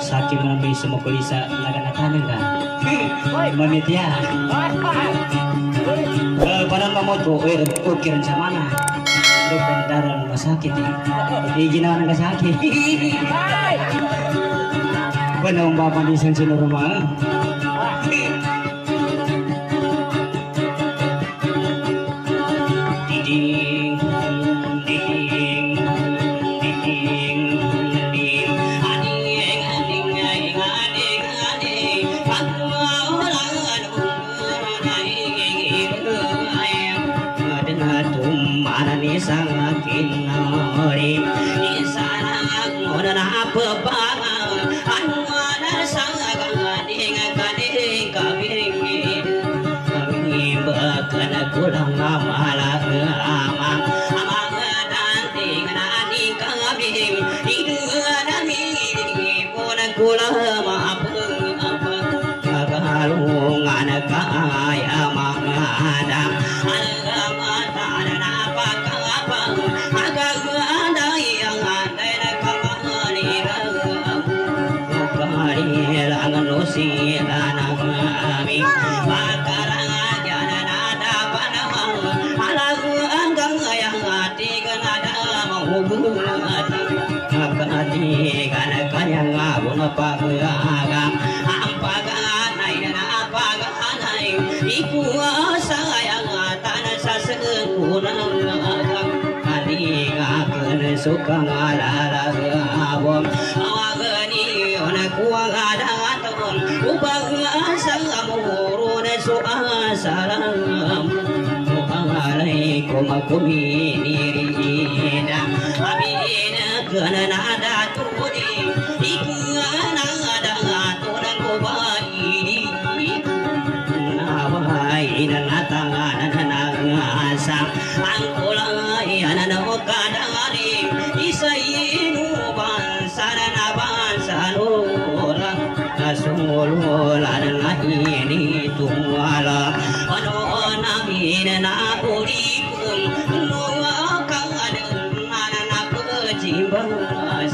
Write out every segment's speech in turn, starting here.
sakit menambil semua kulisa naga-nagana ka. Mamit ya. Padahal kamu tuh ukiran sama mana? Dokter darah rumah sakit ya. Di ginawa naga sakit. Benar bapak di sensi rumah. Sangakin nori isana ngona apa bang anwana sangang ding kading kabing kami bakan kulang amala amang amang danting nani kabing idana mi pun kulang apa kalungan kaya mangadang silana kami pakarang jana nada panamang alagu anggang yang hati kenada menghubung hati kana kanyang abung pagagam ampagan naik apagan iku sayang tanah sasekunang hati ngaken suka ngalala abom awagani ona kuang ada upang sangamurun soa salam Assalamualaikum kuminirina amina kana nada tudi ikana nada tunan kubaini nawai natangan nangasa angkulai anana kadangani isainu bansana bansanura sululan ini tuala anonan na uripun nuwa kangan anak kecimbas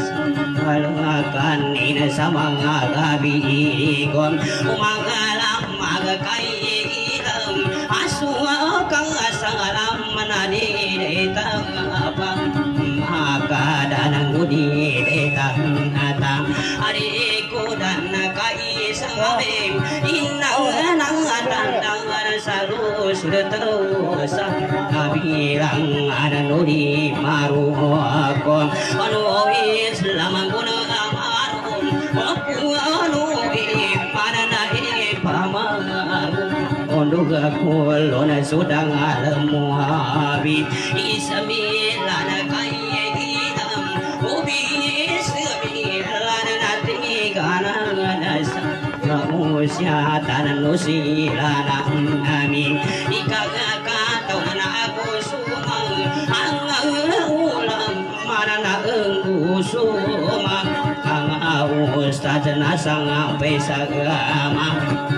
alakan ina samanga gabi kon umangalam magakai itam aswa kang asalam manani tangapang maka danang budi dekang atang ariku dan kai sangabim inang nang dandangan salu sudah terus kabilang ada nuri maru aku anu Islam guna amarum aku anu panana pamaru ondog aku lona sudang alamu abi isamilan kai hitam ubi samilan nati kanan Ramusya tanan nusilana amin ikaga tahun aku sumang angang ulam marana enggu sumang ang ustaz nasang pesa gama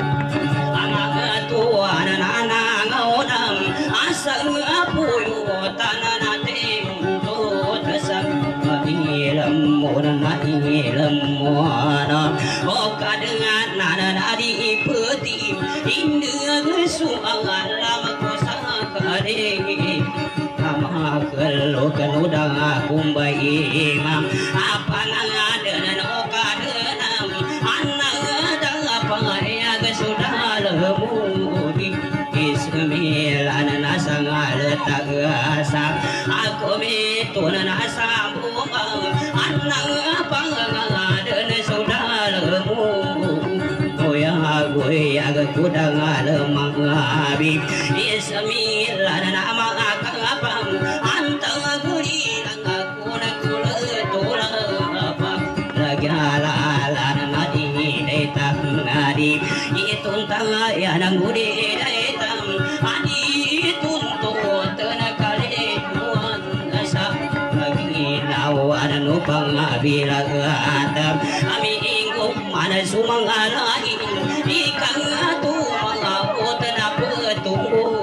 amang tuan anak ngonam asal apuyo tanan ating tutasang ilmu dan ilmu oka dengan nana adi peti indah suangan lama kusang kade nama kelo kenudang kumbai imam apa ngada dan oka denam anak dang apa ya sudah lemudi Ismilan nasang letak asa aku mitun nasa buang anak pangan sudah lemu goya kudang lemang abi Ismilan nama akang apang antang guri aku nak kuletulah apa lagi halalan nadi detak nadi itu tangga ya nang guri detak adi tuntut tenakale tuan asa lagi nawan nupang abila atam ami inggup mana sumangalai ikang tu mangapot na petung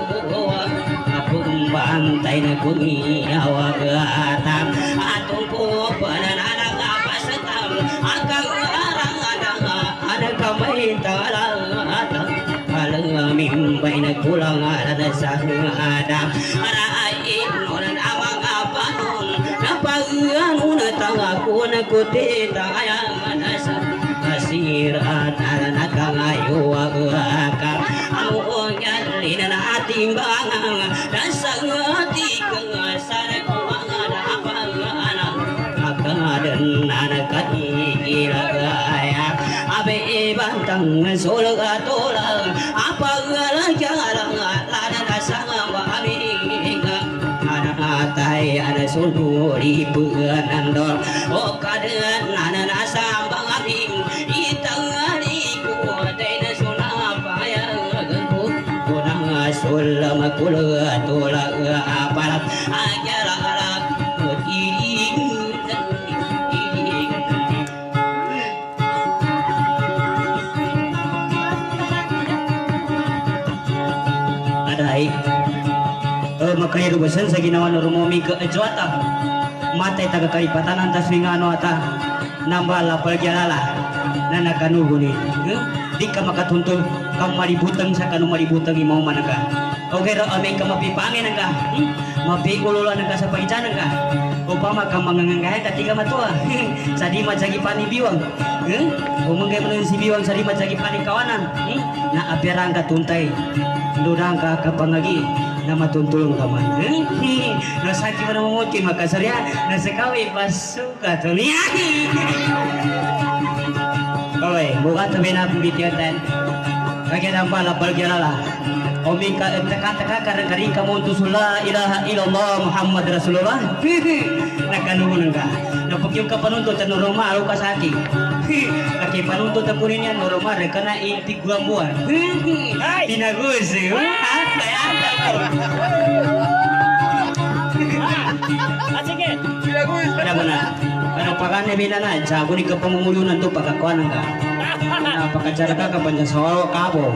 bantai na kungi awag atam atong po pananang apa setam akang arang kamay talang alamim baina kulang ada sahada arain orang amang apanon napagan una tangakun kuti tayang nasa kasirat alana kangayo agaka amuongan lina atimbangang dasang ati kengasar kuangan apangana akadan anakat ilagaya abe bantang solaga tolang apa galang lana dasang baminga ana tai ana suluri penandor o kaden ana nasam bangabing itangari ku dena sunapaya gengku kunang sulam kula tola aparat ajara adai makanya rubasan sa ginawa na rumomi ka ejwata matay taga karipatan antas wingano ata nambala palgyalala na nakanuhuni di ka makatuntol kang maributang sa kanong maributang imaw managa okay ra amay ka mapipangin ka mapikululan ka sa paisanan ka upama ka manganganggahan ka tiga matua sa di madsagi panibiwang umangay mo si biwang sa di madsagi panikawanan na apirang ka tuntay durang ka kapangagi na matuntulong ka man nasaki mo na mamuti makasarya nasakawi pasuka to niya okay buka tabi na pembitian kaya nampak lapal jalala omika teka-teka karang-karing kamu untuk la ilaha illallah Muhammad Rasulullah nakanuhun ka napakyong ka panuntut at noroma araw ka sa akin kaki panuntut ang kunin yan noroma rin ka na itigwang buwan tinagus sige ada mana ano pakane binana jago ni kapamumulunan to pagkakuan ka pagkacara ka kapanya sawalo kabo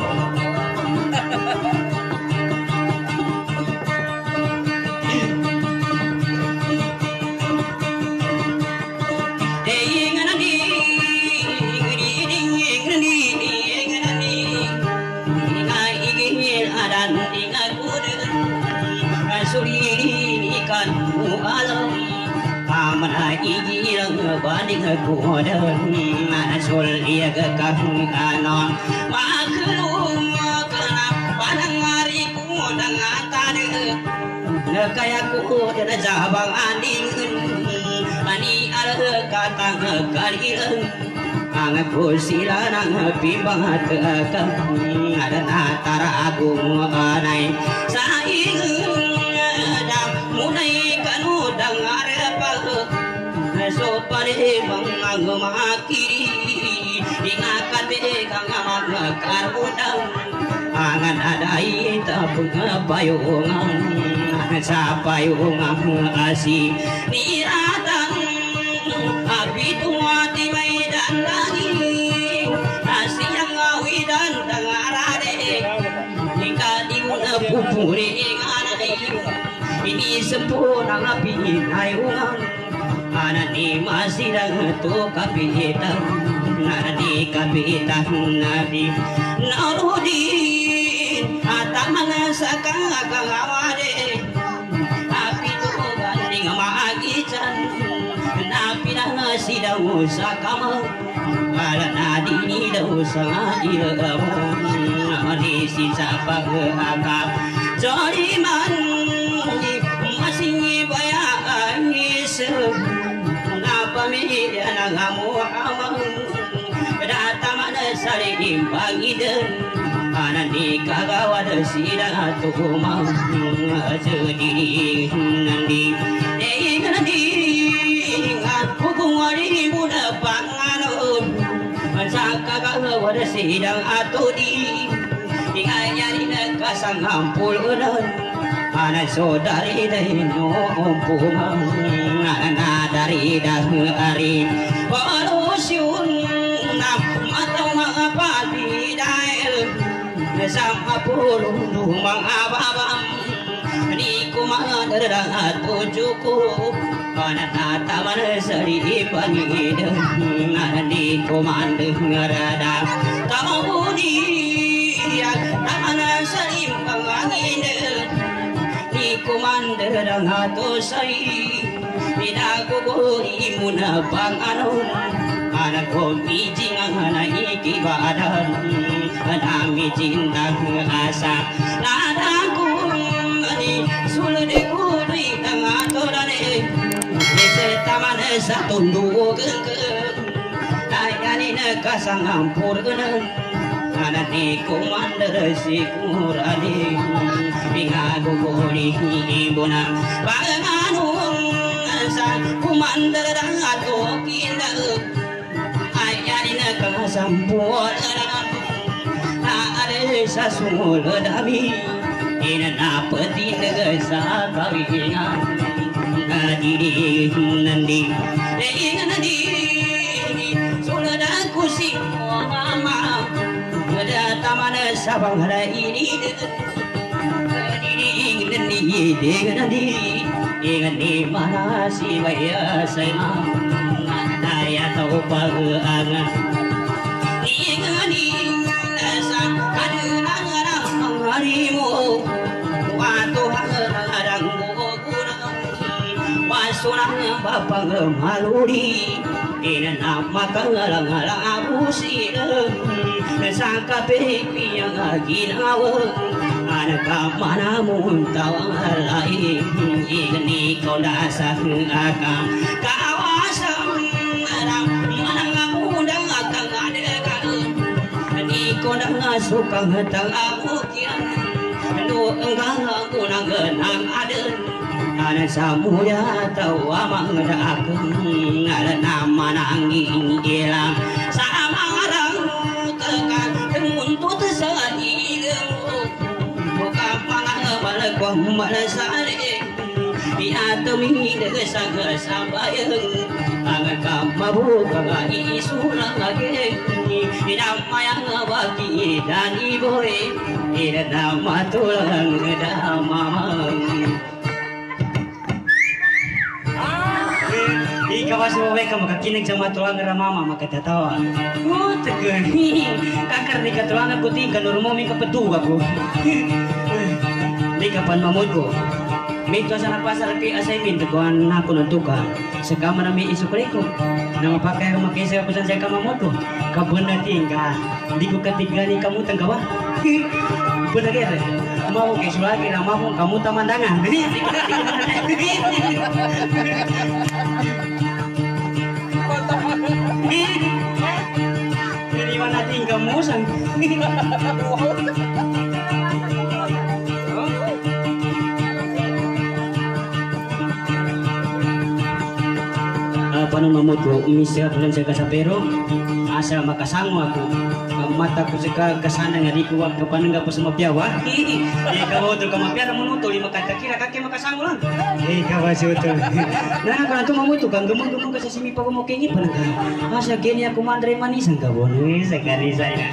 banding aku dan asul ia kekang anon maklum kenapa pandang hariku dengan tadi nekayaku dan jabang anding ani ada kata kalian angaku silanang bimbang tekan ada natara aku anai saing dah mulai kanu dengar apa so pare mangang makiri ingakan begang magkarudang angan adai tapung payungan sa payungan asi niratang api tuati may dan lagi asi yang awidan tangarade hingga diuna pupuri nganai ini sempurna api ayungan anani masih tu kapitan nadi kapitan nadi narudin atamana sakang agawade api tu ganding maagican napi na sidau sakama ala nadi ni dau sangadil ani si sapa agak joliman masih bayang isu pamilya ngamu amang datang mana saling bagidan anani kagawad sida tuhumang jadi nandi nandi aku kuwari muda panganon saka kagawad sida atudi inganya kasang ampulunan ana saudari dahino umpumang ana dari dahari walusyun nam atau mapati dael sama pulung dumang ababam di kumadar tujuku ana taman sari pangideng ana di komandeng ngarada hatosay pinaguguri mo na bang ano anak ko mijing ang naikibadan anami cintang asa ladang kong ani sulod ko rin ang atorane taman sa tundo gengkem ayani nakasangang purganan anani komandar sikurani bingago gori ibuna panganung sa komandar ato kinda ayani nakasang purganan ada sa sulod ami inanapati sa kawingan diri nandi nandi sudah aku sih mama ada taman sabang hari ini diri nandi nandi nandi mana si bayar saya daya tahu pangangan nandi sang kadang harimu waktu hadang Surang bapang maluri ina nama kangalang-alang abusin sangka pepi yang ginawa anak mana muntawang lain ini kau dasar akam kawasan manang mudang akang adegan ini kau dah suka hetang amukian lu enggak unang genang aden ana samuya tawa mangdakeun nama nanging ilang samarang tekan muntut saireng buka pangamal kumal sare di atemi desa sambayeng angan kamabu kagai sulang lagi mayang baki dan iboy nama tulang damamang kawas mo ka makakinig sa matulang nga mama makatatawa. Oh, tagani. Kakar ni katulang ko ting kanurmo mi kapetuga ko. Di kapan mamud ko. Mito sa napasal kay assignment ko an ako natuka. Sa kamera mi isukre ko. Na mapakay ko makisa ko sa kamamoto. Kabuna tingga. Di ko katigani kamu tanggawa. Bener ya, mau ke sulagi na mau kamu tamandangan. Dari mana tinggal musang? Paano mamuto umisya bulan sa kasapero asa makasango ako mata ko sa kasana nga di ko wag kapan nga po sa mapyawa ikaw to ka mapyara mamuto lima katakira kake makasango lang ikaw asyuto na ko nanto mamuto kang gumong ka sa simipa ko mo kingi pa nga asa gini ako mandre manisang ka bono sa kanisay na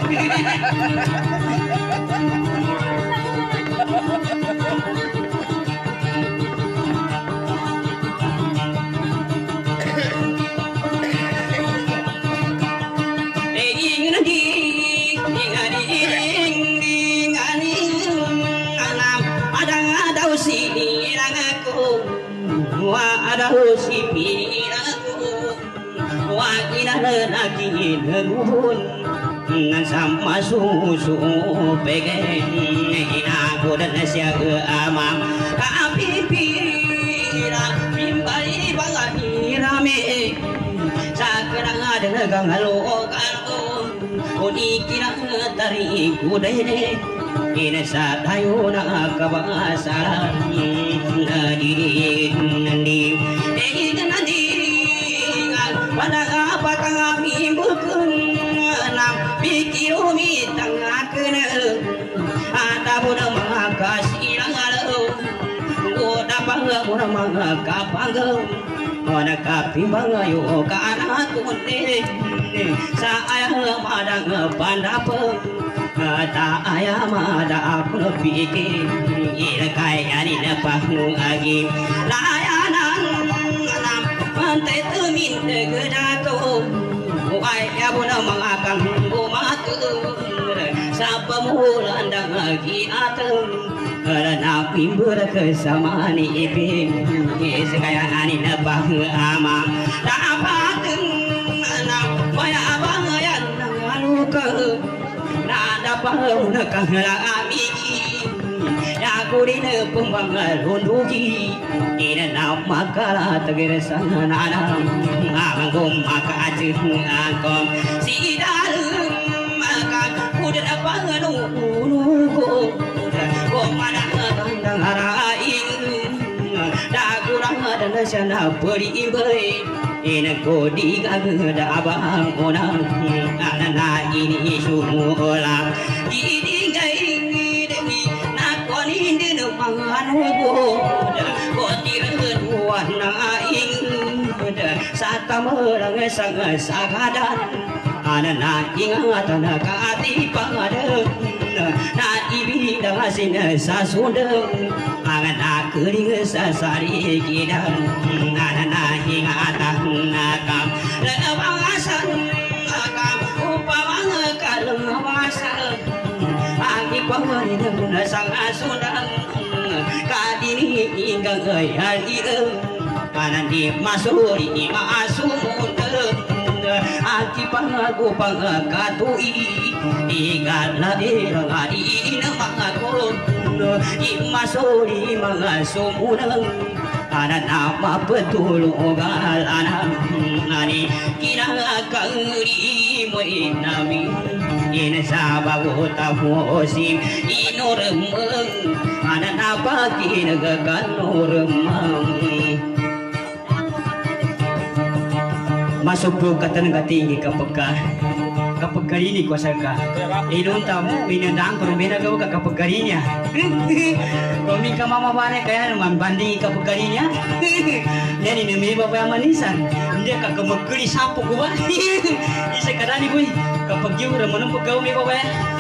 ada si piraku wa ina lagi negun ngan sama susu pegen aku dan siaga amam api pira bimbali bangani rame sakrang ada gang halo kalko uni kira tari kudene ina sa tayo na kabasaran nadi nandi nandi pada apa kami bukan nam pikir umi tengah kena ada pun makasih langalo udah bangga pun makapangga mana kapi bangga yo kana tunde saya madang pandapa ta ayam ada aku pikir ira kaya ni dapat agi layanan nam pantai temin degedato ayah pun mengakan bumaku siapa mulan dan lagi atem karena bimbur kesamaan iping sekaya ani nebah ama dapat na baya bayan anu ke nada pauna kahami ya kurine pembangal hundugi ina nama kala tegere sana nana amangum maka ajeng angkom si dalem maka kuda panganu nugo ko mana kandang haraing da kurang ada sana peri bai ina kodi gagada abang onang anana ini sumulah ini gai Indin manganugo kotireun warna ing sata merang sang sagadan anana ingatan ka ati pangadeun na ibi dasin sasundeng angana keuring sasari kidan anana ingatan nakam lewangasan akam upamang kalemasan Aki pangari na sang asunang kadini inggang ayal ireng kanan di masuri maasumundeng aki pangaku pangakatui igala irang adi na mangakon imasuri maasumundeng kanan nama betul ogal anak nani kira kauri mo inami ina sabago tapusim inoremeng ada apa kinagan noremeng masuk ke tenaga tinggi kapag ini kuasa ka ilun tamu minandang permena kau ke kapagarinya kami ka mama bare kaya naman banding kapagarinya jadi nemi bapak manisan dia ka kemekri sapu ko ba isa kadani boy kapag yung ramanong pagkaw mi bapak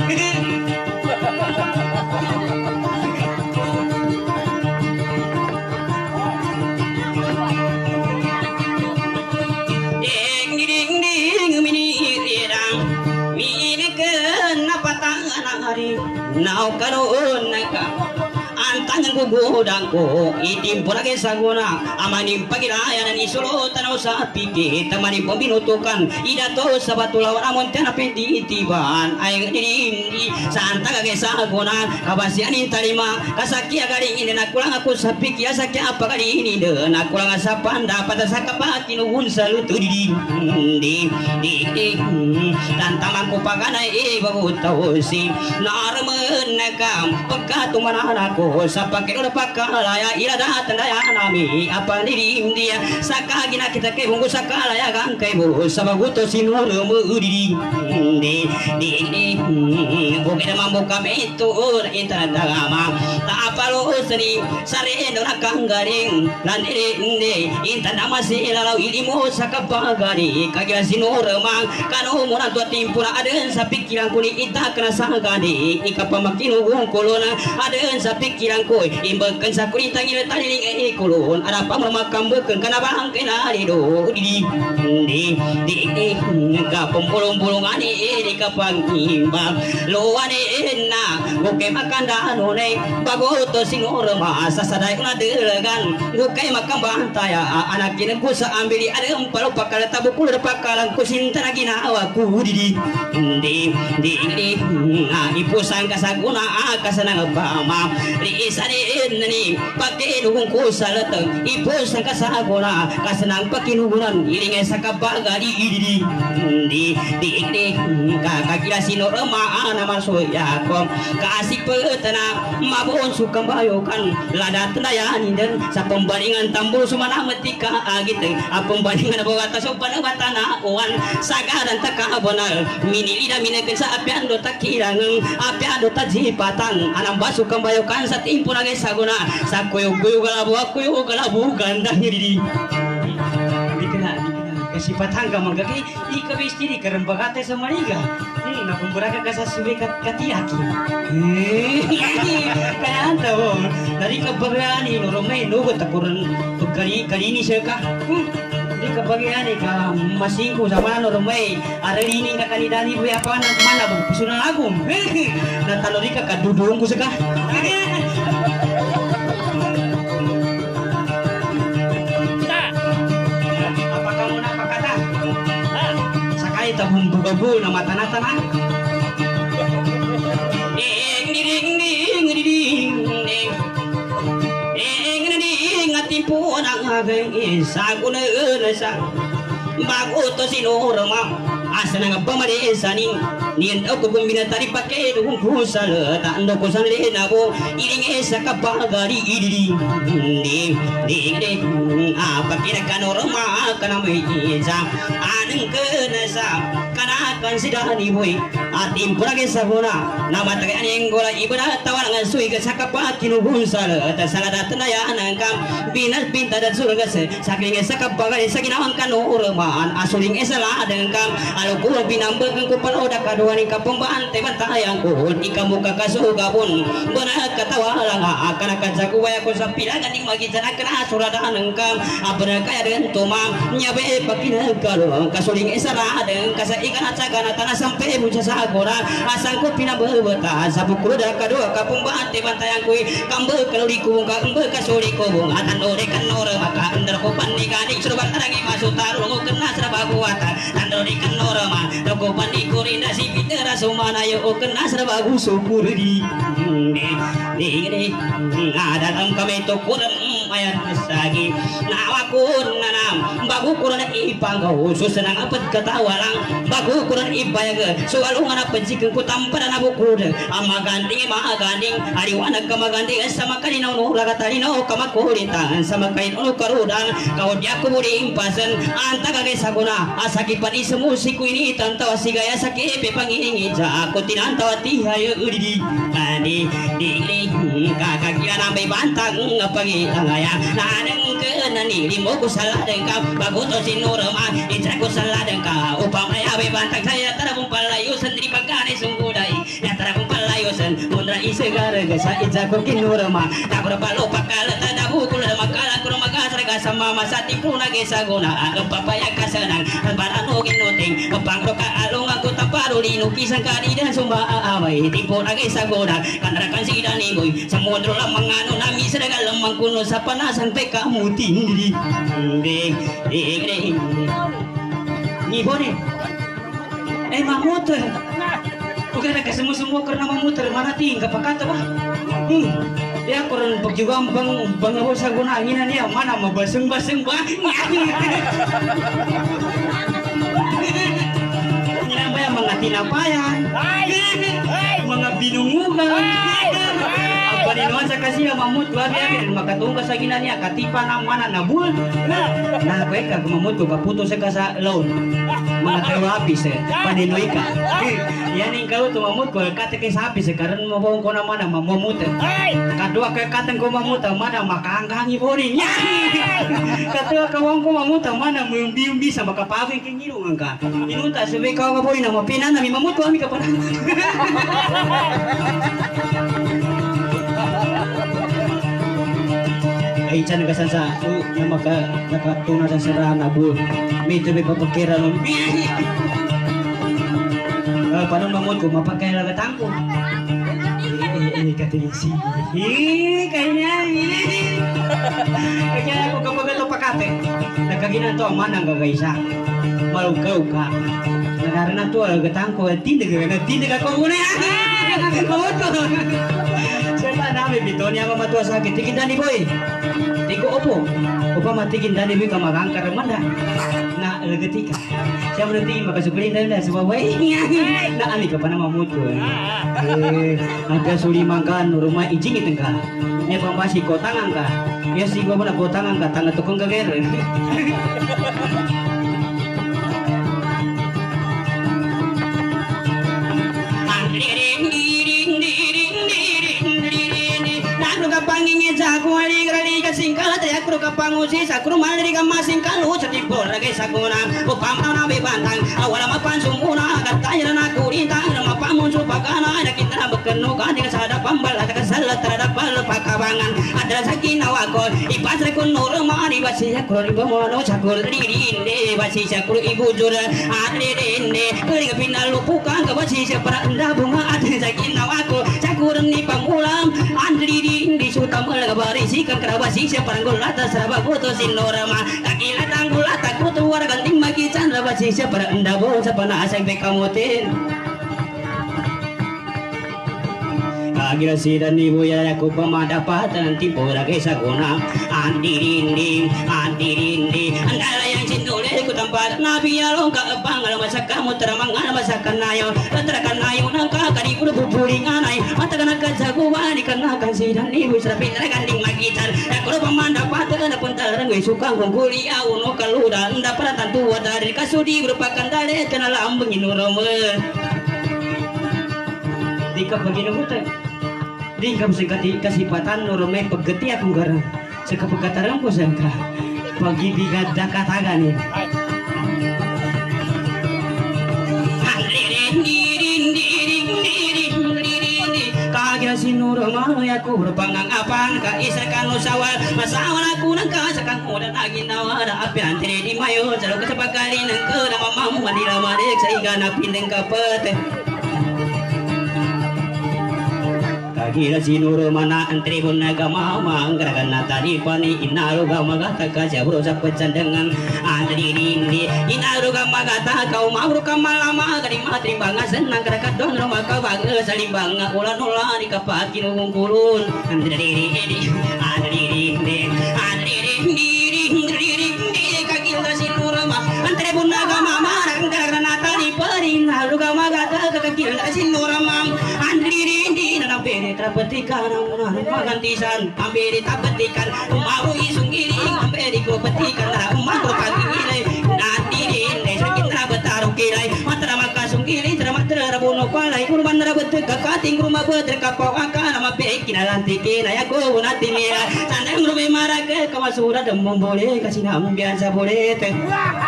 Nau karoon naka antang gugudang ko itimpura ke saguna amanim pagirayan ni solo tanaw sa piki tamani paminutukan idato sa batulawan amon tena pendi itiban ay nindi santa ke saguna kabasian intalima kasaki agari ini nakulang aku sa piki asaki apa kali ini de nakulang sa panda pada sakapati nuhun salutu di tantaman ko pagana bago tawsi narmen nakam pagkatuman anako sa pagkiro pakalaya irada tandaya nami apa dirim dia sakagina kita kay bungo sakalaya gang kay bu sabaguto sinuro mo udiri di bukid mambo kami itu intandama taapalo seni sareno nakanggaring landiri intandama si ilalau ilimo sakapagari kagila sinuro mang kanu muna tua timpura aden sa pikiran kuni ita kena sagadi ikapamakinu kulona aden sa pikiran ko imbekeun sakurita ngire tadi kulun ada pamakambekeun kana bang kena rido di ka pembulung-bulungan di kapangimbang luane na buke makanda none bagoto singor masa sadai na delegan buke makam bantaya anak kini ku saambili ada empalo pakal tabukul pakalan ku sinta ginawa ku di ipu sangka saguna akasanang pama isane nani pakai nung ko salatang ipo sang kasagona kasanang pakinugunan ilingai sakapagari di kakakila sino rama naman soya ko kasih petana mabon sukang bayokan ladat nayan dan sa pembalingan tambul sumana metika gitu pembalingan bawa tasopan batana oan sagaran takabonal minilida minaken sa apian do takirangang apian do tajipatan anang basukang bayokan sa timpo na saguna sa kuyo galabu ganda di kena kesipatan ka magagi ikabistiri karembagate sa maniga na kumburaga ka sa suwe katiaki kaya anto dari kabagani no romay no takuran kali ni siya ka di kabagian ka masingko sa mana no romay aralini ka kanidani buya pa na mana pusunan agum na talori ka kadudung ko sa ka bebu nama tanah-tanah. Ding ding ding ding ding ding. Ding ngatipu nang ageng saguna sa. Bago to sinurma asana nga pamaresa ning niyan ako kumbina tari pakai dukung kusal tak ando kusal lena bo iring esa kapagari iding ding apa kira kanorma kana meja aneng kenasa kana kan sidani boy atim purage saguna nama tage aneng gola ibana tawar nga sui ke sakapat kinu kusal ta salada tenaya anangkam binas pinta dan surga se saking esa kapagari sakinawang kanorma asuling esa la dengkam alo ko binambag ko panoda kadua ni kapamban te bantayang ko ikamu kakasuga pun benar katawa lang akan kajaku waya ko sa pilagan ning magitan kana surada nengkam abana kaya den tumang nyabe pakina karo kasuling esa la deng kasa ikan acagan tanah sampai buja sagora asang ko pinabebeta sa bukro da kadua kapamban te bantayang ko kambe kaluri ko ka kambe kasuri ko bung atan ore kanora maka andar ko panigani surban tarangi masutar lungo kena serabaguatan andori kenorma toko pandi kurina si pitera sumana yo kena serabagu supurdi ding ada dalam kami to kurang ayat sagi nawakun nanam bagu kurang ipang kau susenang apa ketawalang bagu kurang ipaya soal ngana pencikeng ku tampar na bukur ama ganding ariwana kama ganding sama kali no laga tali no kama kurintan sama kain no karudan kau dia kuburi impasan anta kage saguna asaki pani semusiku ini tantawa sigaya saki pepangingi ja aku tinantawa tihayo uridi ani dili kakak kira nambe bantang ngapagi angaya naneng kenani limo ku salah dengkau baguto sinurma itraku salah dengkau upamaya be bantang saya tarabung palayu sendiri pagane sunggudai ya tarabung palayu sen mundra isegara gasa itraku kinurma tak berbalo pakala tadabu kula makala kurma gasra sama masati puna gesa guna papaya kasenang barano ginuting pangro ka along aku taparuli nukisan kanida sumba away tipo lagi sagoda kanrakan sidani boy samudro lamang ano nami sedagal lamang kuno sa panasan pe kamu tindi ding ni bone mamuter bukan ada semua karena mamuter mana tinggal pakata bah ya kurang juga bang sa guna anginan ya mana mau baseng bah Nginambaya mga tinapayan, mga binungugan. Ang paninuan sa kasi mamut wari akin makatungga sa ginanya katipa ng mana nabul. Nah, ka kumamut ko kaputo sa kasa loan. Mga kawapis paninoy ka. Yan yung kalau tumamut ko kate kay sapis karon mabawang ko naman ang mamamut. Kadua kay katang ko mamut mana makahanggangi boring. Kadua kawang ko mamut mana mumbi sa makapawing kingirungan ka. Inunta sabi ka nga boy na mapinan na mamut ko ami ka pa. Ay chan gasan sa yung nakatuna sa sarana bu medyo may papakira ng paano mamut ko mapagkaya lagatang ko katilisi kanya ako kapag ito pakate nagkaginan to ang manang gagaysa malugaw ka nagaranan to lagatang ko tindig ako muna mamut ko siya namin bitonya mamatua sakit tigin dani boy tigo opo upa matigin dani boy kamagangkar manda na lagatika siya mo nanti makasukulin na subaway na ali ka pa na mamuto agak suliman ka rumah ijing iteng ka niya pambasi kotangan ka ya sigwa mo na kotangan ka tanga tukong kager pangingin sa ako alig-alig kasingkat ay akro kapangusi sa akro malari ka masingkalu sa tipo lagay sa kunang upamaw na bibantang awala mapansong una kataya na nakurintang na mapamunso pagana nakita na bakano ka di ka sa hadapambal at kasalat taradapal pakabangan adala sa ginawa ko ipasre ko noro maari basi sa akro ribamono sa akro ririnde basi sa akro ibujur aririnde kali ka pinalupukan ka basi sa paranda bunga at sa ginawa ko sa akro ni pangulam andirindi sutam alagabari bisikan kerabasi siapa ranggulata seraba kutu sinorama kakila tanggulata kutu waraganting magican rabasi siapa endabo sapana aseng bekamutin Agira sidan ibu ya aku pemadapatan tipura kesa guna andirindi andala yang cintule ku tempat nabi ya longka bangal masa kamu teramangan masa kanayo terakan ayo nangka kadi kudu buburing anai mata kana kajago wani kana kan sidan ibu serapi terganding magitan aku pemadapatan pun tarang we suka gunguli au no kaluda ndapat tantu dari kasudi merupakan dale kenal ambeng inurome dika begini mutai Dingkam sekati kasipatan norme pegeti aku garang sekapekataran ko sangka pagi bigada katagan ni kagya sinurama aku berpangang apan ka isarkan usawal masawal aku nang kasakan udan agin nawara api antri di mayo jalo kesepakali nang ke nama mamu manila madek saigana pindeng kapete Kagila sinuro mana antri pun agama manggarakan natani pani inaruga magata kaja berusaha pecandangan antri ini inaruga magata kau mabru kamalama kadi matri banga senang kerakat don rumah kau bangga saling bangga ulan ulan di kapak kinung kulun antri ini kagila sinuro mana antri pun agama manggarakan natani pani inaruga magata kagila sinuro mana antri ini Ambere trapetikan amunan magantisan ambere tapetikan mau isung giring ambere ko petikan ra umako pagilay natirin de sakin ra betaru kilay matra makasung giring tra matra rabuno palay kurban ra bet kakating rumah betre kapau akan ama pekin lantikin ayako nati mira sandang rume marake kamasura demom boleh kasih nam biasa boleh teh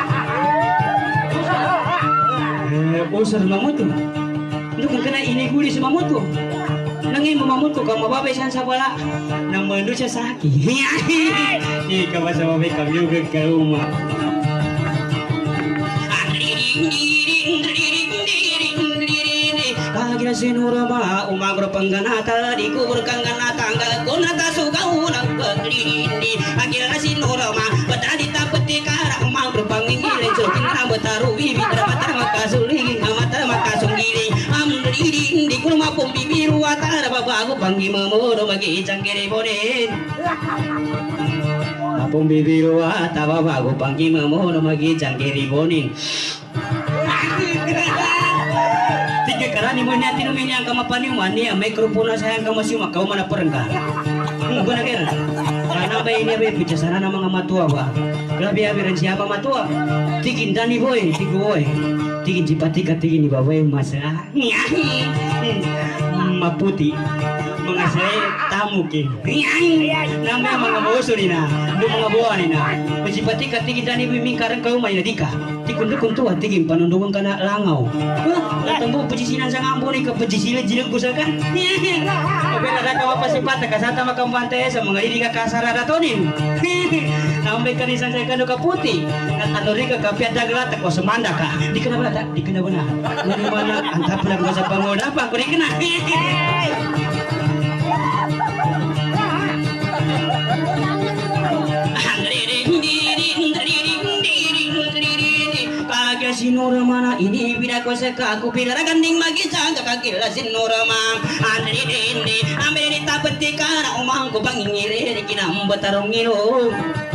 usar mamutu itu kena ini guli semamutu nangin mamamut ko kang mababay siya sa wala nang mando siya sa akin ikaw ba sa mabay kami yung gagkauma kagila sinurama umagro pangganata di kubur kang ganata angga kunata sugaw ng paglindi kagila sinurama badali tapati kara umagro pangingilin sukin na bataru bibi mata makasuling mata makasunggiling amdiri di kurma pun bibiru atara babago pangi mamoro magi cangkiri bonin apung bibiru atara babago pangi mamoro magi cangkiri bonin tiga karani mo niya tinumin niya ang kamapaniwan niya mikrofona sayang kamasyo makau mana perengka benar kira karena ba ini ba bicara ng mga matua ba grabe abiran siapa matua tigin dani boy tigoy tigin jipatika tigin ni baboy masa maputi mga saya tamu ke namanya mga boso ni na mga buwan ni na jipatika tigin dani biming karang kau may nadika tikun-tikun tuwa tigin panundungan ka na langaw tambo pejisinan sa ngambo ni ka pejisila jilag busakan okay na kakawa pasipata kasata makampante sa mga hindi ka kasararatonin namay kanisan sa ikano kaputi at ano rin ka kapiadaglata ko sumanda ka di ka na ba di ka na ba na mana antap lang ko sa pangunapan ko di ka na kagya sinurama ini bila ko sa aku pilara ganding magisan kakagila sinurama andri dindi amiri tapeti kana umang ko bangingire kinambatarong ilo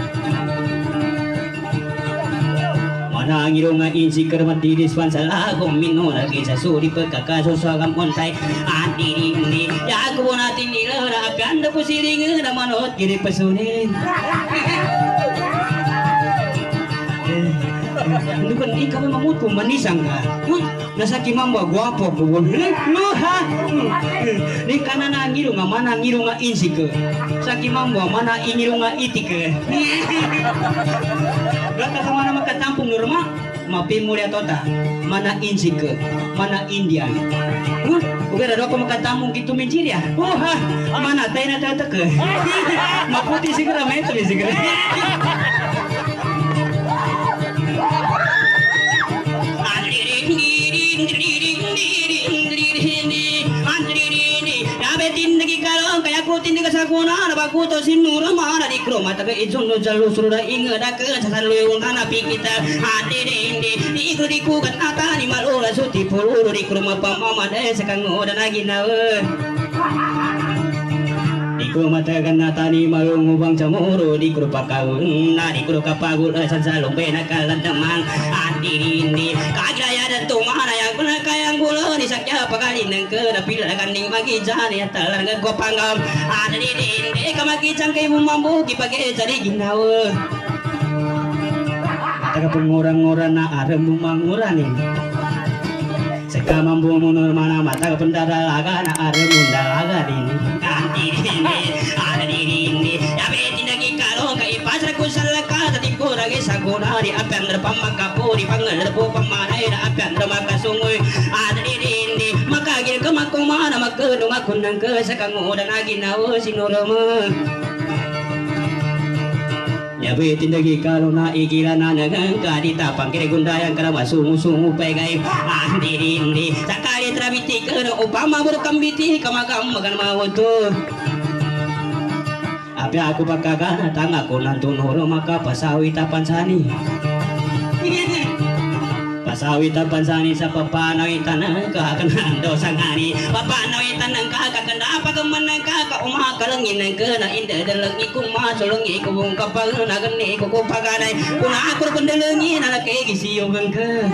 mana ngiro nga insi kermati diswan salah komino lagi sa suri pagkakaso sa kamontay andri dindi ya ko natin nila rakan ko siling na manot kiri pasunin Itu kan ikaw mamut ko manisang ka. Nasa kimamba guwapo ko. Ni kana na ngiro nga mana ngiro nga insi ko. Sa kimamba mana ingiro nga itik ko. Gata sa mana makatampong norma, mapimulya tota. Mana insi ko, mana Indian. Uga na ko makatampong gitu menjirya. Mana tayo na tata ko. Maputi siguro may ito siguro. ikutin di kasaguna na bakuto sinura mana di kroma taga ijun no jalu suruda inga da ke sasan luyung tanah pikita hati dindi di ikut di kukat nata ni malula suti puluru di kroma pamama de sekang udan lagi nawe di kroma taga nata ni malung ubang camuru di krupa kaun na di krupa pagul san salung bena kalan temang hati dindi kagaya dan tumana yang kena kayang gula di sakya pakalin nang ke na pila kaning magi jani talar nga gua panggam ada di dindi kamaki cangkai mambu ki pagi jadi ginawa taga pengurang-urang na arem mangurani seka mambu munur mana mata pendara laga na arem mundalaga dini kanti dindi ada di dindi ya beti nagi kalau kai pasar kusalaka tadi kurang saguna di apian derpamakapu di pangal derpo pamanai da apian dermakasungui ada di dindi makagil ke makong mana makedung aku nang ke sekang udan lagi nawa sinurama ya beti nagi kalau na ikira na nagang kadi tapang kiri gundayan karama sungu-sungu pegai di dindi sakali trabiti ke upama berkambiti kamagam magan mau tuh api aku pakagan tangaku nantun horo maka pasawi tapan sani pasawi tapan sani sa papanawi tanang kakanan dosa ngani papanawi tanang kakakan apa kemenang kakak umah kalengin nang kena indah dalengi kuma solongi kubung kapal nagani kuku paganay kuna aku pendelengi nalaki gisiyo bengke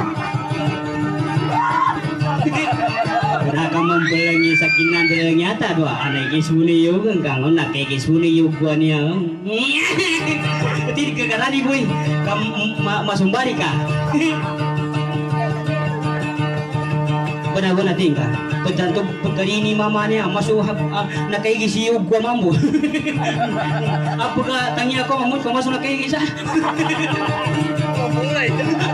Naka membelengi sakinan ternyata dua anak kisuni yuk kangon nak kisuni yuk gua niya. Tidak kegarani boy, kamu masumbari kah? Benar-benar tinggal. Pecantum pekali ini mamanya masuk nak kisi yuk gua mambu. Apakah tanya kau mamut kau masuk nak kisah? Mulai.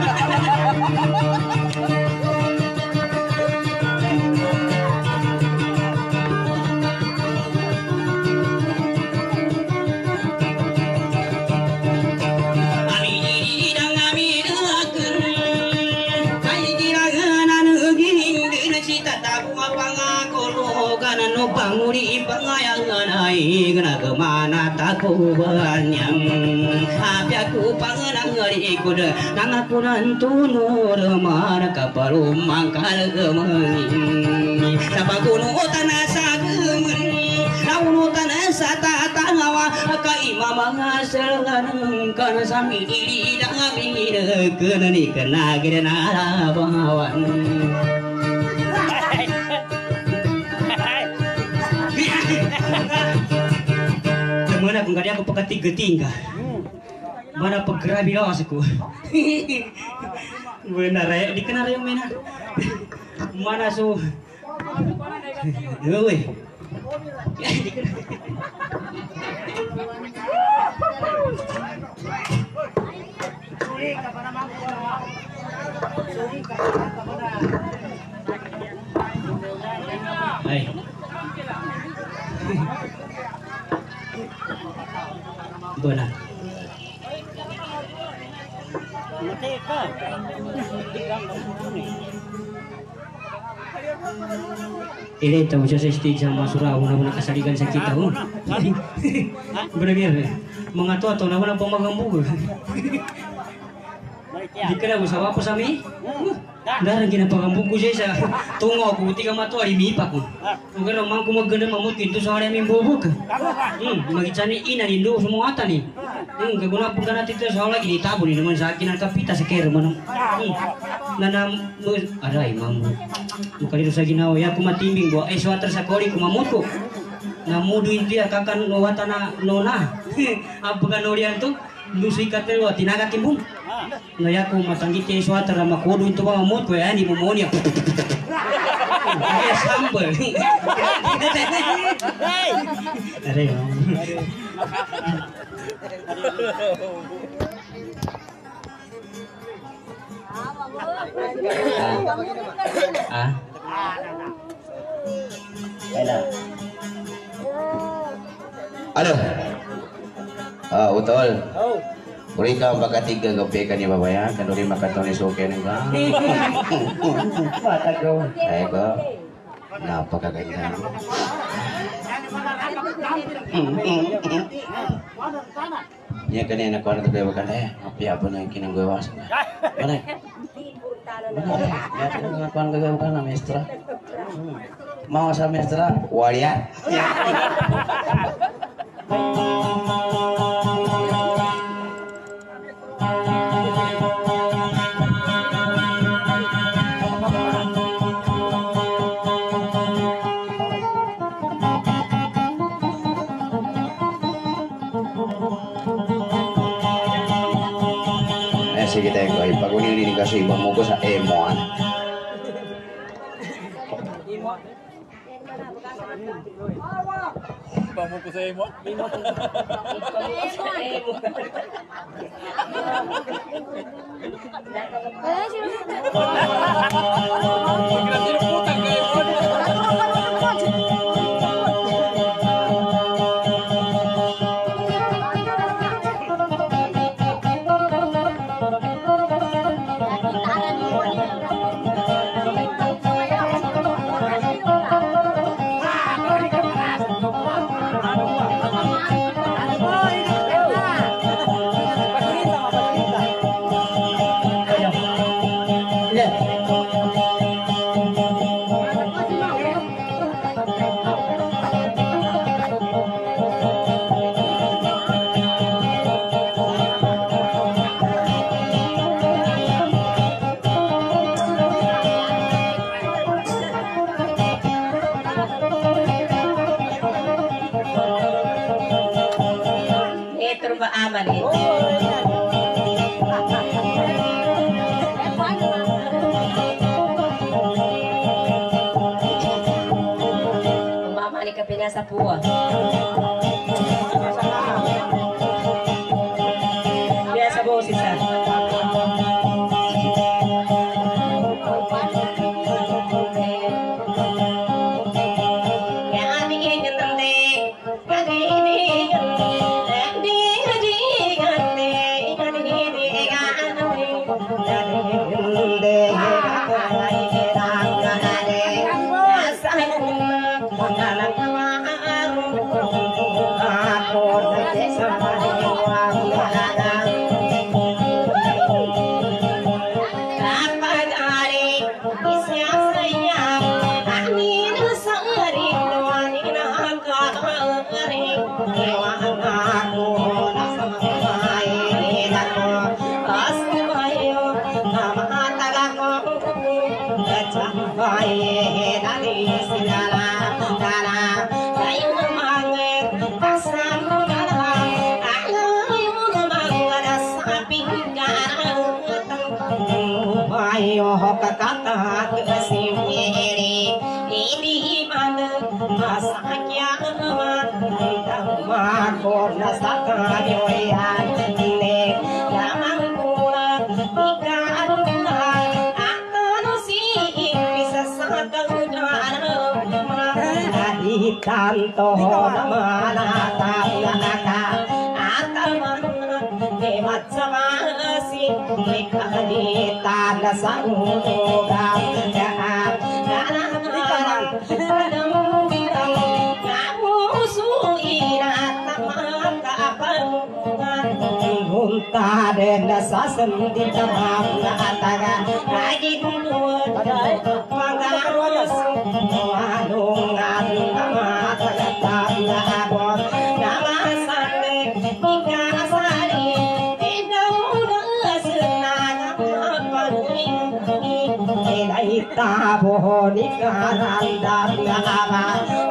Panguri pangayangan ai kena kemana taku banyang api aku pangenang ngeri kuda nang aku nantu nur mana kapal mangkal gemeng sapa gunung tanah sagemen naunu tanah sata tangawa ka imam ngaselan kana sami idang amir kena ni kena gerena bawan mana kung kaya ako pagkatigating ka mana paggrabe lang ako mana raya di ka na raya mena mana so uy ay bola ini tahu saya stage sama surau na kasaligan sa kita benar-benar mengatur atau nama pemagang buku di kena usaha apa sami darang kina pagambuku saya tungo aku tiga matu ari mipak ko mungkin orang aku maganda mamut kintu sa ari min bubuk magicani ina nindo semua ata ni kaguna pagana tito sa lagi di tabo ni naman sa akin ang kapita sa kero man nanam aray mamu mukalito sa ginawa ya kumatimbing bo ay swater sa kori kumamut ko namudu inti akakan wata na nona apaga norian to lusui katelo tinaga kimbung naya ko matanggiti swater makudo into mamut ko yani mumonia ay sambal aray Halo. Utol. Uri ka makatiga gabi ka ni babaya kanuri makatoni soke nang ka. Mata ko. Ay ko. Napakaganda. Ya kanina ko na tayo kan api apa na kinang gawa sa. Mana? Ya kanina ko ang gagawa ka na maestra. Mau sa maestra? Walia. Sige tayo ko pag ini kasi iba mo ko sa emoan. Vamos ko sa imo. Aman itu. Mama ni kapinya sa puwa. Biasa boses sa. Tanto namana tanaka ataman hemat samasi ikadi tanda sangoga ya denda sasen di tamam ataga lagi dulu pangarus walungan mata tanda abot nama sane hingga asari tidak mudah senang paling ini taboh di kanan dan apa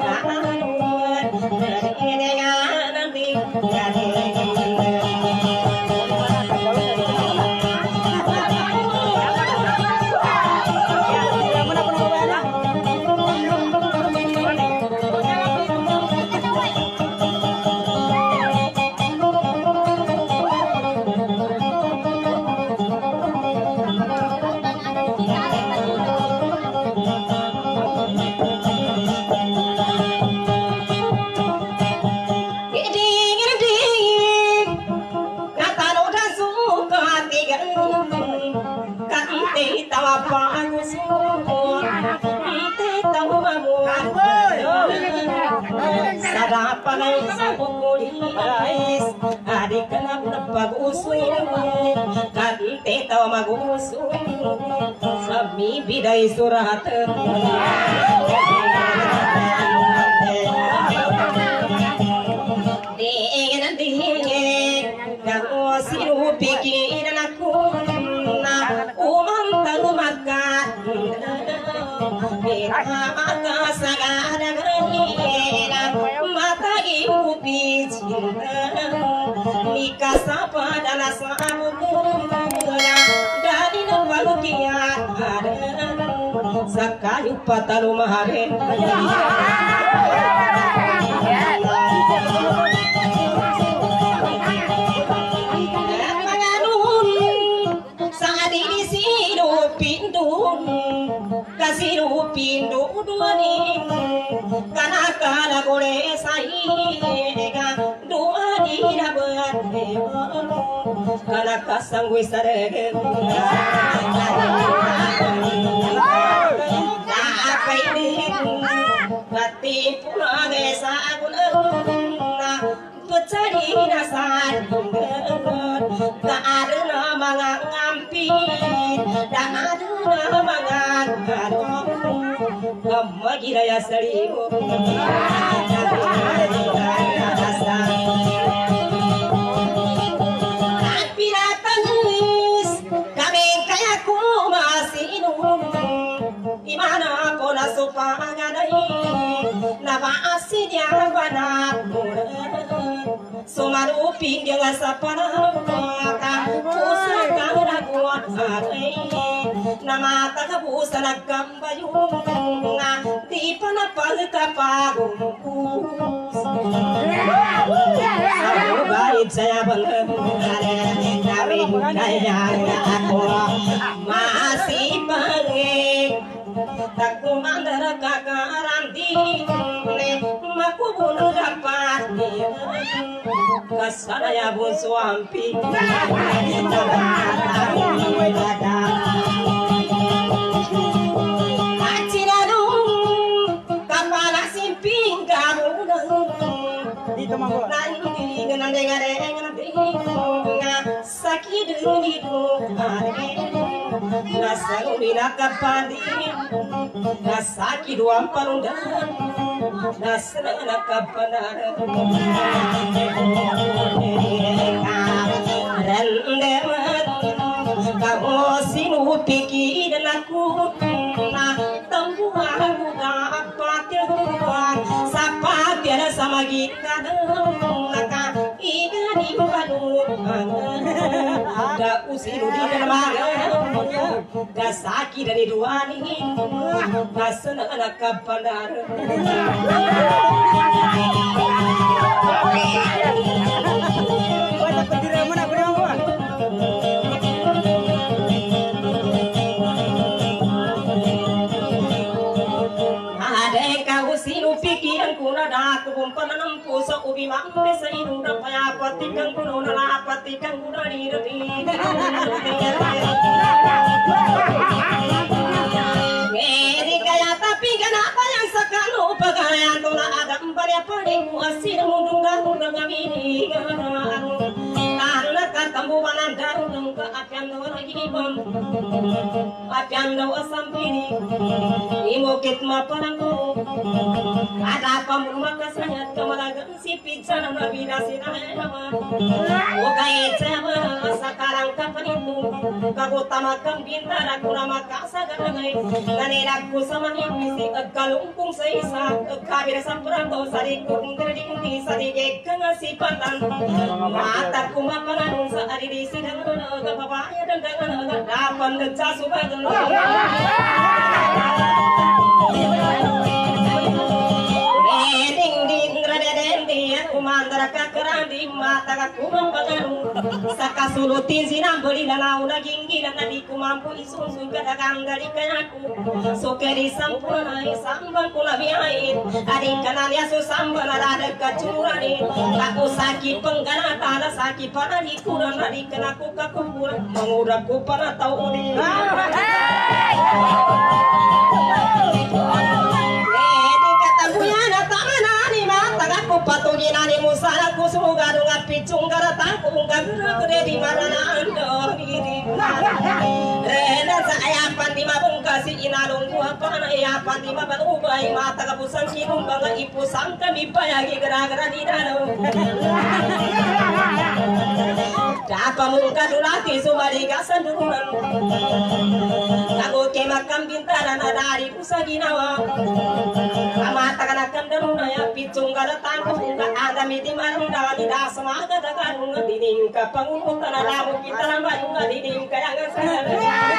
ini nanti jadi harapan sa kukulis adik kenap pag-usul kante tawa mag-usul sami biday suratan dingin kang sinu pikiran aku na umantang makan Aka sagara gera mata iupi cinta nikah sapa dana samu gera dari nabalu kiara sakayu patalu mahare Kasiru pindu duani kana kala gore saiga duani rabate kana kasangwe sarege Pati punage saguna pecari nasar kaadana mangampi daadana mangaro kamagiraya sarimu piratanis kami kaya kumasinu imana pona supanganai nabasi dia banapura sumarupi dia sapana ka pusaka raguan hati nama tak pusana kambayu nga di panapal kapagu baik saya benar kami kaya aku masih pengen tak kumandara kakaranti maku bunuh dapat kasaraya bun suampi kapala simping kamu nanti nanti sakit dulu nasalu binakapandi nasaki duam panundan nasana kapanar rendemat kamu sinu pikiran aku na tembuhan apa tiruan sapa tiada sama kita naka igani padu da usiru di dermaga da saki dari duani da senana kapanar pikiran kuna dah kumpulan nampu so ubi mampe seiru rapaya patikan kuno nala patikan kuno dirti ngeri kaya tapi kenapa yang sekalu pegawai tuna ada empat padi muasir mundungan mundungan ini karena katambu banan darung ke apian dua lagi bom apian dua sampini imokit maparangku ada pemurma kasanya kemalagan si pizza nabi nasina nama okai cema sekarang kapan itu kagu tamakan bintara kurama kasaganai naneraku sama misi kalungkung seisa kabir sampuran do sari kung terding sari gekang sipatan mata kumapanan saari di sidang babaya dan dengan dapan decasu bagan kumandara kakarandi mata kumampangaru sakasulutin sinambeli lalau naginggilan nadi kumampu isusun kadagang dari kayaku sokeri sampurnai sambang kulabiain adik kanalya susambang ada kacurani aku sakit penggana tala sakit panadi kurang adik kenaku kakupuran mengudapku panah tau udi picung garata kung gagre di maranando diri rena saya pandi mabungkasi inalung kuha pana ya pandi mabalubay mata kapusan sinong banga ipusang kami payagi gara-gara di dalam Dapa muka dulati sumaligasan durunan Nago ke makam bintaran adari pusa ginawa Amata kanakam daruna ya picung garatan kuhunga adami di marunda di dasama katakarunga dining kapangunutan adamu bintaran bayunga dining kayangan sana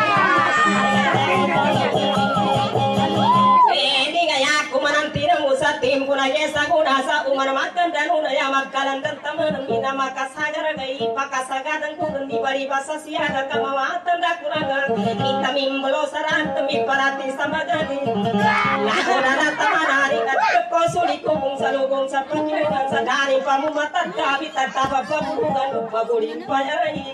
Ini gaya kumanantina musa tim kuna yesa kuna sa umar makan dan una ya makalan dan taman mina makasagara gai pakasagadan kurun di bari basa siaga kamawatan da kuraga kita mimbolo saran temi parati samagani lahora na tamanari at kosuli kubung salugong sa pagkiran sa dari pamumata dabi tatapa pabugan paguli payari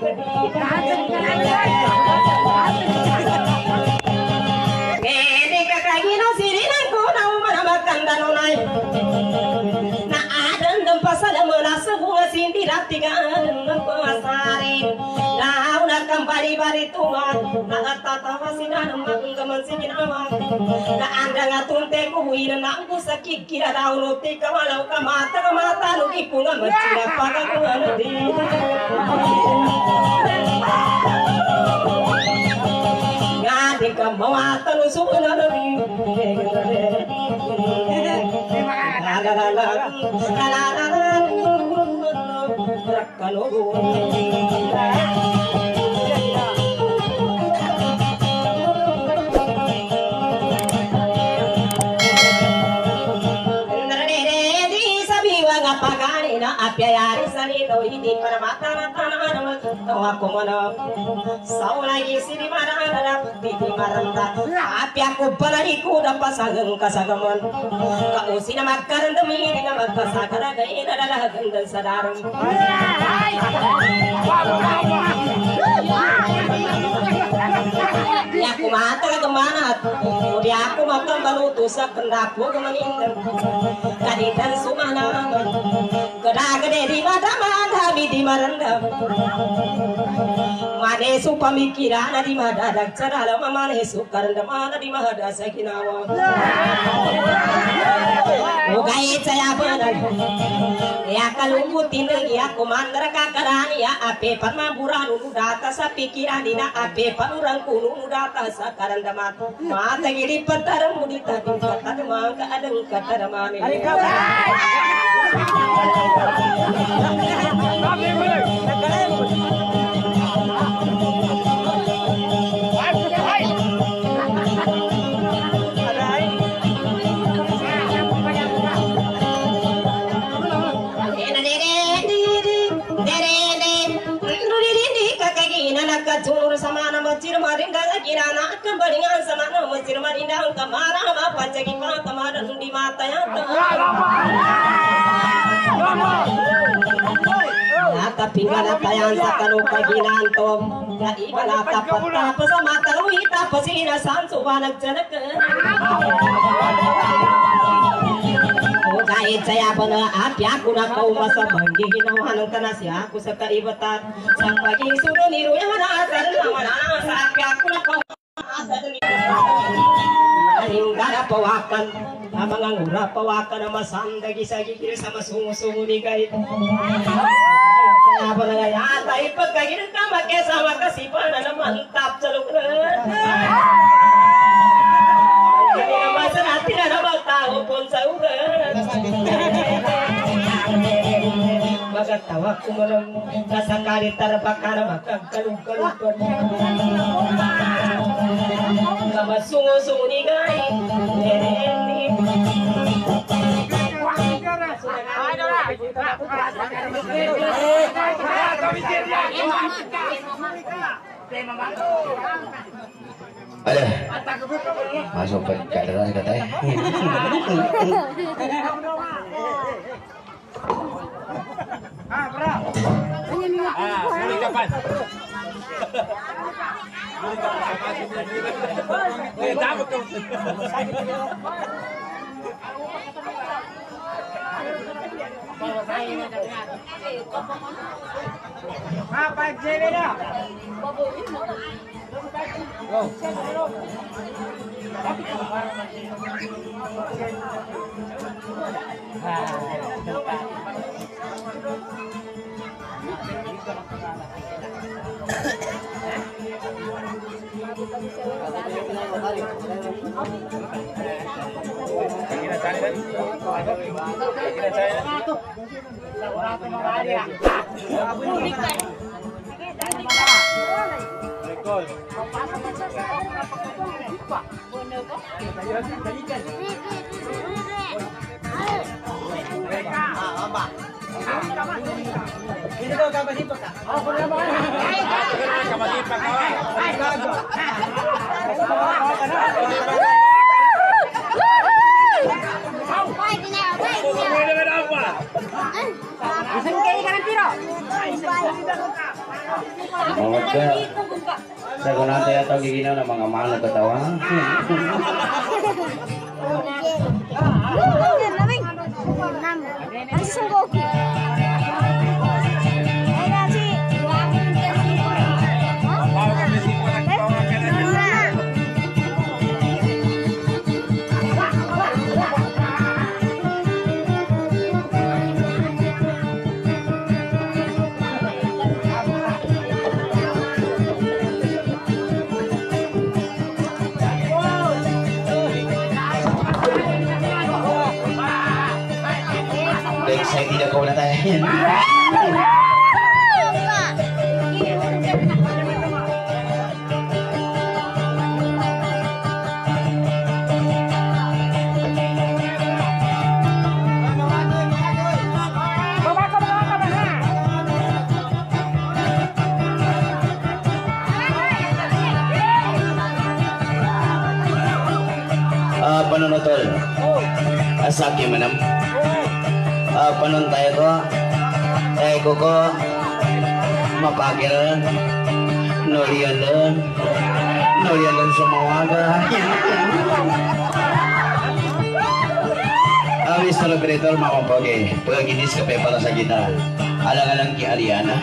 Gede kakagino sirinan ko na umanabakan danunay Na adan ng pasalamana sa bunga sindiratigan ng pangasarin Na una kang bari-bari tuman Nakatatawa sila ng manggaman si ginawa Na anda nga tunte ko huwinan na ang sakit Kira daw nuti ka walaw ka mata Nung ipunga matsira pagakuha na din Ngati ka mawata no sumuna na rin Apyayari salito hindi para mata-mata naman tawa ko mana saulay siri marana titi maranda apya ko panari ko da pasagang kasagaman kausi na magkarandami na magpasagara gay na dalagan dan sadarang Ya aku mata kemana dia aku makan balutu sa kendapo kemanindan kaditan sumana Kedagade di mata-mata di maranda Manesu pamikiran di madadak cara manesu karanda mana di madasa kinawa Ugai saya benar Ya kalumbutin lagi aku mandara kakarani ya ape parmamburan unu data sa pikiran dina ape panurang kunu data sa karanda mata gidi patar mudita di patar mangka adang katar mane Kacur sama nama cirmarinda kirana kebaringan sama nama cirmarinda kamara apa cagi pa kamara di mata ya tapi kana tayan sa kanu kaginan to ya ibala tapat tapos sa mata lu tapos ina sansu banag janak kahit saya pala apya ko na kaumasa banggi ginawa ng tanasya ko sa kaibatan sa paging sudo ni Ruya manasal naman sa apya ko na kaumasa yung garapawakan mga ngurapawakan na masandagi sa gigil sa masungo-sungo ni kahit saya pala nga yata ipagkagin ka makesama kasipan na namantap sa lugar hindi naman sa natin na nabagtao pon sa ugan magatawa ko mo lang nasakali tarbaka na makagkalug-kalugan na masungo-sungo ni gay Ada. Masuk ke keadaan katanya. Apa jadi dah? Mawagka. Sa kunante atau giginaw na mga mahal na katawa. Saya tidak kau natain. Panunutol, asaki manam. Panon tayo ko mapagil norian sumawaga awis celebrator mamapoge paginis kape para sa kita alang-alang ki Ariana.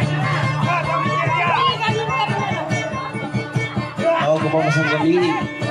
Pamasang kami